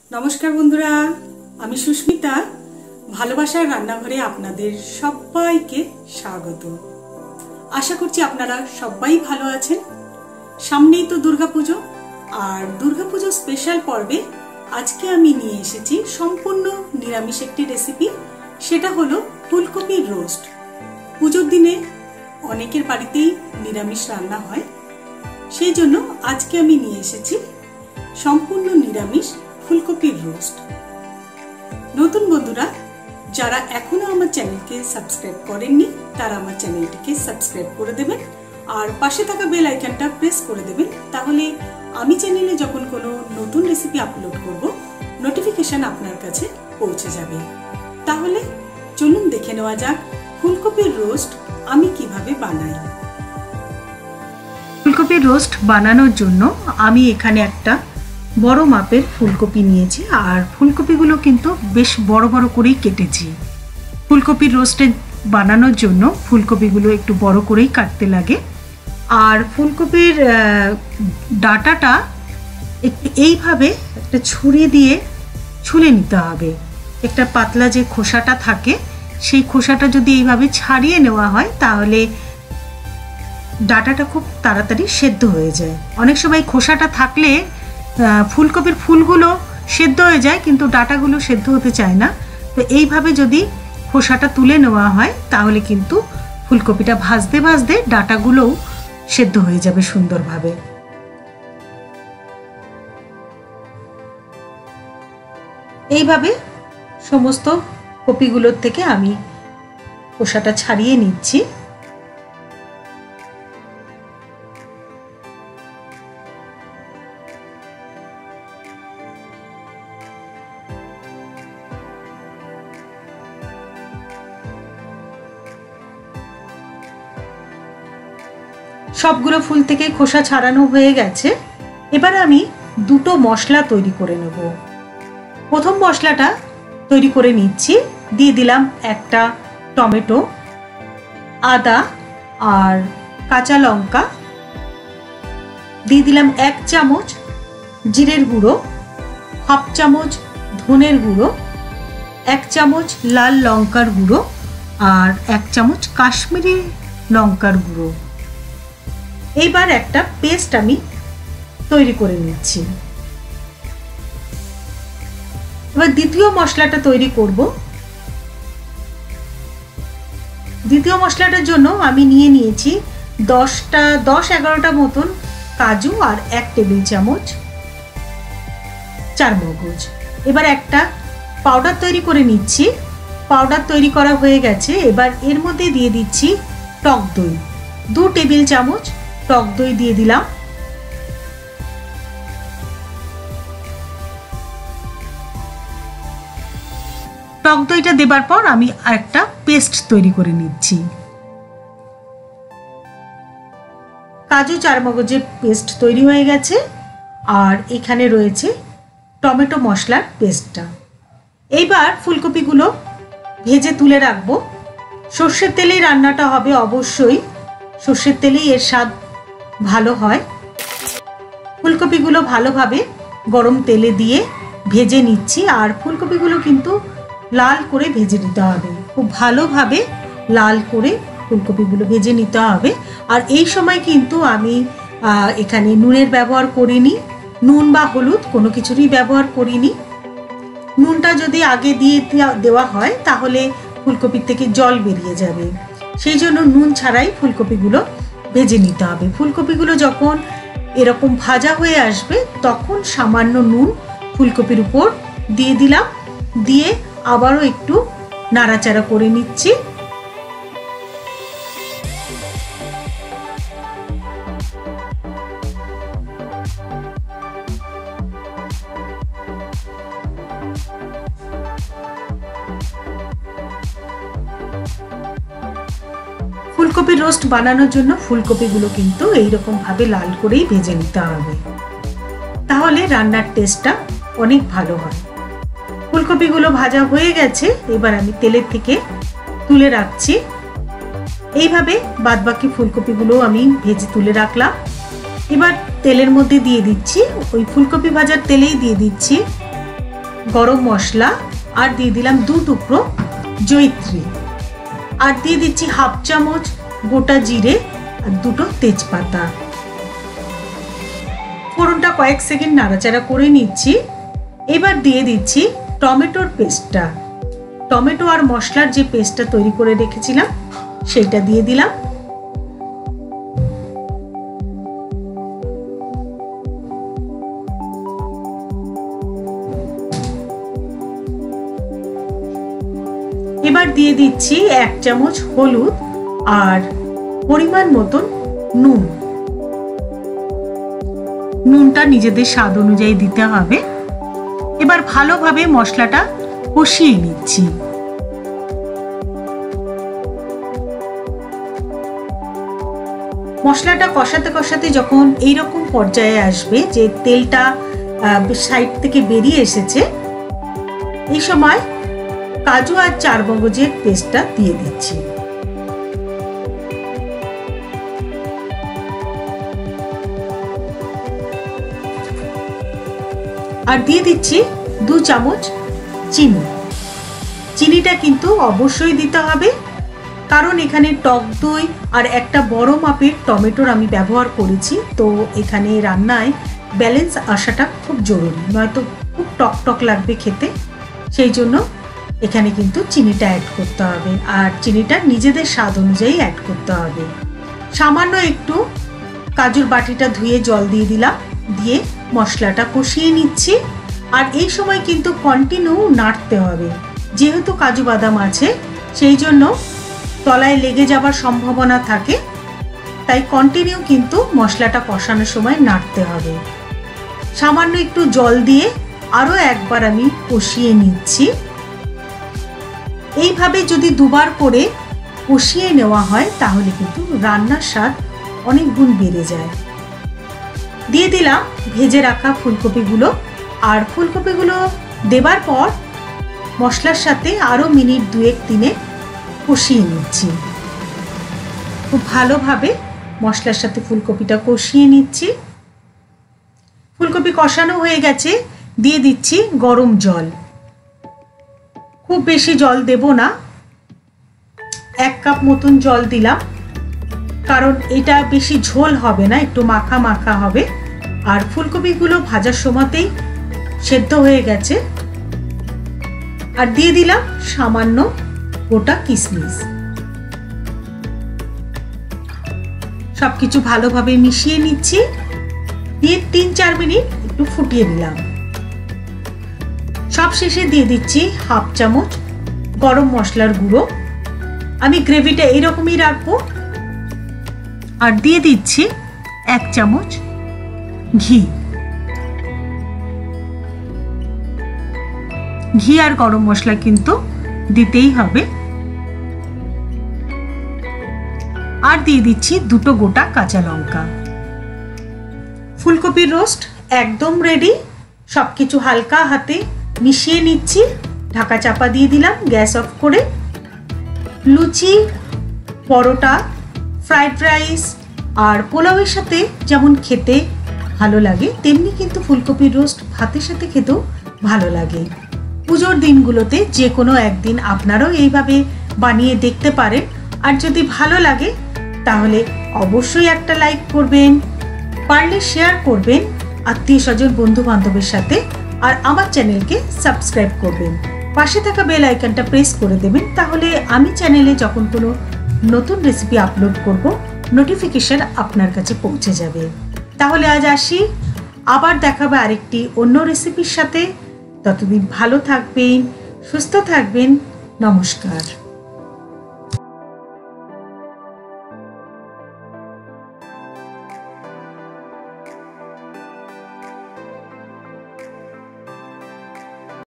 নমস্কার বন্ধুরা, আমি সুস্মিতা। ভালোবাসার রান্নাঘরে আপনাদের সবাইকে স্বাগত। আশা করছি আপনারা সবাই ভালো আছেন। সামনেই তো দুর্গাপুজো, আর দুর্গাপুজো স্পেশাল পর্বে আজকে আমি নিয়ে এসেছি সম্পূর্ণ নিরামিষ একটি রেসিপি। সেটা হলো ফুলকপির রোস্ট। পুজোর দিনে অনেকের বাড়িতেই নিরামিষ রান্না হয়, সেই জন্য আজকে আমি নিয়ে এসেছি সম্পূর্ণ নিরামিষ ফুলকপির রোস্ট। নতুন বন্ধুরা যারা এখনো আমার চ্যানেলকে সাবস্ক্রাইব করেননি তারা আমার চ্যানেলটিকে সাবস্ক্রাইব করে দেবেন আর পাশে থাকা বেল আইকনটা প্রেস করে দেবেন। তাহলে আমি চ্যানেলে যখন কোনো নতুন রেসিপি আপলোড করব, নোটিফিকেশন আপনার কাছে পৌঁছে যাবে। তাহলে চলুন দেখে নেওয়া যাক ফুলকপির রোস্ট আমি কিভাবে বানাই। ফুলকপির রোস্ট বানানোর জন্য আমি এখানে একটা বড় মাপের ফুলকপি নিয়েছি, আর ফুলকপিগুলো কিন্তু বেশ বড় বড় করেই কেটেছি। ফুলকপির রোস্টে বানানোর জন্য ফুলকপিগুলো একটু বড় করেই কাটতে লাগে। আর ফুলকপির ডাঁটাটা একটু এইভাবে একটা ছুরি দিয়ে ছুলে নিতে হবে। একটা পাতলা যে খোসাটা থাকে সেই খোসাটা যদি এইভাবে ছাড়িয়ে নেওয়া হয় তাহলে ডাঁটাটা খুব তাড়াতাড়ি সেদ্ধ হয়ে যায়। অনেক সময় খোসাটা থাকলে ফুলকপির ফুলগুলো সেদ্ধ হয়ে যায় কিন্তু ডাঁটাগুলো সেদ্ধ হতে চায় না। তো এইভাবে যদি খোসাটা তুলে নেওয়া হয় তাহলে কিন্তু ফুলকপিটা ভাজতে ভাজতে ডাঁটাগুলোও সেদ্ধ হয়ে যাবে সুন্দরভাবে। এইভাবে সমস্ত কপিগুলোর থেকে আমি খোসাটা ছাড়িয়ে নিচ্ছি। সবগুলো ফুল থেকে খোসা ছাড়ানো হয়ে গেছে। এবার আমি দুটো মশলা তৈরি করে নেব। প্রথম মশলাটা তৈরি করে নিচ্ছি। দিয়ে দিলাম একটা টমেটো, আদা আর কাঁচা লঙ্কা, দিয়ে দিলাম 1 চামচ জিরের গুঁড়ো, হাফ চামচ ধনের গুঁড়ো, 1 চামচ লাল লঙ্কার গুঁড়ো আর 1 চামচ কাশ্মীরি লঙ্কার গুঁড়ো। এইবার একটা পেস্ট আমি তৈরি করে নিচ্ছি। এবার দ্বিতীয় মশলাটা তৈরি করব। দ্বিতীয় মশলাটার জন্য আমি নিয়ে নিয়েছি 10-11টা মতন কাজু আর 1 টেবিল চামচ চারমগজ। এবার একটা পাউডার তৈরি করে নিচ্ছি। পাউডার তৈরি করা হয়ে গেছে। এবার এর মধ্যে দিয়ে দিচ্ছি টক দই। 2 টেবিল চামচ টক দই দিয়ে দিলাম। টক দইটা দেবার পর আমি একটা পেস্ট তৈরি করে নিচ্ছি। কাজু চারমগজের পেস্ট তৈরি হয়ে গেছে, আর এখানে রয়েছে টমেটো মশলার পেস্টটা। এইবার ফুলকপিগুলো ভেজে তুলে রাখবো। সর্ষের তেলেই রান্নাটা হবে, অবশ্যই সর্ষের তেলেই এর স্বাদ ভালো হয়। ফুলকপিগুলো ভালোভাবে গরম তেলে দিয়ে ভেজে নিচ্ছি। আর ফুলকপিগুলো কিন্তু লাল করে ভেজে নিতে হবে, খুব ভালোভাবে লাল করে ফুলকপিগুলো ভেজে নিতে হবে। আর এই সময় কিন্তু আমি এখানে নুনের ব্যবহার করিনি, নুন বা হলুদ কোনো কিছুরই ব্যবহার করিনি। নুনটা যদি আগে দিয়ে দেওয়া হয় তাহলে ফুলকপির থেকে জল বেরিয়ে যাবে, সেই জন্য নুন ছাড়াই ফুলকপিগুলো ভেজে নিতে হবে। ফুলকপিগুলো যখন এরকম ভাজা হয়ে আসবে তখন সামান্য নুন ফুলকপির উপর দিয়ে দিলাম, দিয়ে আবারও একটু নাড়াচাড়া করে নিচ্ছি। ফুলকপির রোস্ট বানানোর জন্য ফুলকপিগুলো কিন্তু এইরকম ভাবে লাল করেই ভেজে নিতে হবে, তাহলে রান্নার টেস্টটা অনেক ভালো হয়। ফুলকপিগুলো ভাজা হয়ে গেছে। এবার আমি তেলের থেকে তুলে রাখছি। এইভাবে বাদবাকি ফুলকপিগুলো আমি ভেজে তুলে রাখলাম। এবার তেলের মধ্যে দিয়ে দিচ্ছি, ওই ফুলকপি ভাজার তেলেই দিয়ে দিচ্ছি গরম মশলা, আর দিয়ে দিলাম 2 টুকরো জয়িত্রী, আর দিয়ে দিচ্ছি হাফ চামচ গোটা জিরে আর 2টো তেজপাতা। ফোড়নটা কয়েক সেকেন্ড নাড়াচাড়া করে নিচ্ছি। এবার দিয়ে দিচ্ছি টমেটোর পেস্টটা। টমেটো আর মশলার যে পেস্টটা তৈরি করে রেখেছিলাম সেইটা দিয়ে দিলাম। এবার দিয়ে দিচ্ছি 1 চামচ হলুদ আর পরিমাণ মতন নুন। নুনটা নিজেদের স্বাদ অনুযায়ী দিতে হবে। এবার ভালোভাবে মশলাটা কষিয়ে নিচ্ছি। মশলাটা কষাতে কষাতে যখন এইরকম পর্যায়ে আসবে যে তেলটা সাইড থেকে বেরিয়ে এসেছে, এই সময় কাজু আর চারমগজের পেস্টটা দিয়ে দিচ্ছি। আর দিয়ে দিচ্ছি 2 চামচ চিনি। চিনিটা কিন্তু অবশ্যই দিতে হবে, কারণ এখানে টক দই আর একটা বড় মাপের টমেটোর আমি ব্যবহার করেছি। তো এখানে রান্নায় ব্যালেন্স আসাটা খুব জরুরি, নয়তো খুব টক টক লাগবে খেতে। সেই জন্য এখানে কিন্তু চিনিটা অ্যাড করতে হবে, আর চিনিটা নিজেদের স্বাদ অনুযায়ী অ্যাড করতে হবে। সামান্য একটু কাজুর বাটিটা ধুয়ে জল দিয়ে দিলাম, দিয়ে মশলাটা কষিয়ে নিচ্ছি। আর এই সময় কিন্তু কন্টিনিউ নাড়তে হবে, যেহেতু কাজু বাদাম আছে সেই জন্য তলায় লেগে যাবার সম্ভাবনা থাকে, তাই কন্টিনিউ কিন্তু মশলাটা কষানোর সময় নাড়তে হবে। সামান্য একটু জল দিয়ে আরও একবার আমি কষিয়ে নিচ্ছি। এইভাবে যদি 2 বার করে কষিয়ে নেওয়া হয় তাহলে কিন্তু রান্নার স্বাদ অনেক গুণ বেড়ে যায়। দিয়ে দিলাম ভেজে রাখা ফুলকপিগুলো, আর ফুলকপিগুলো দেবার পর মশলার সাথে আরও মিনিট 2-3 কষিয়ে নিচ্ছি। খুব ভালোভাবে মশলার সাথে ফুলকপিটা কষিয়ে নিচ্ছি। ফুলকপি কষানো হয়ে গেছে, দিয়ে দিচ্ছি গরম জল। খুব বেশি জল দেব না, 1 কাপ মতন জল দিলাম, কারণ এটা বেশি ঝোল হবে না, একটু মাখা মাখা হবে। আর ফুলকপিগুলো ভাজার সময়তেই সেদ্ধ হয়ে গেছে। আর দিয়ে দিলাম সামান্য গোটা কিশমিশ। সবকিছু ভালোভাবে মিশিয়ে নিচ্ছি, দিয়ে 3-4 মিনিট একটু ফুটিয়ে নিলাম। সব শেষে দিয়ে দিচ্ছি হাফ চামচ গরম মশলার গুঁড়ো। আমি গ্রেভিটা এইরকমই রাখবো। আর দিয়ে দিচ্ছি 1 চামচ ঘি। ঘি আর গরম মশলা কিন্তু দিতেই হবে। আর দিয়ে দিচ্ছি 2টো গোটা কাঁচা লঙ্কা। ফুলকপির রোস্ট একদম রেডি। সবকিছু হালকা হাতে মিশিয়ে নিচ্ছি, ঢাকা চাপা দিয়ে দিলাম গ্যাস অফ করে। লুচি, পরোটা, ফ্রাইড রাইস আর পোলাওয়ের সাথে যেমন খেতে ভালো লাগে, তেমনি কিন্তু ফুলকপির রোস্ট ভাতের সাথে খেতেও ভালো লাগে। পুজোর দিনগুলোতে যে কোনো একদিন আপনারাও এইভাবে বানিয়ে দেখতে পারেন। আর যদি ভালো লাগে তাহলে অবশ্যই একটা লাইক করবেন, পারলে শেয়ার করবেন আত্মীয় স্বজন বন্ধু বান্ধবের সাথে, আর আমার চ্যানেলকে সাবস্ক্রাইব করবেন। পাশে থাকা বেল আইকনটা প্রেস করে দেবেন, তাহলে আমি চ্যানেলে যখন কোনো নতুন রেসিপি আপলোড করব নোটিফিকেশন আপনার কাছে পৌঁছে যাবে। তাহলে আজ আসি, আবার দেখাবে আরেকটি অন্য রেসিপির সাথে। ততদিন ভালো থাকবেন, সুস্থ থাকবেন। নমস্কার।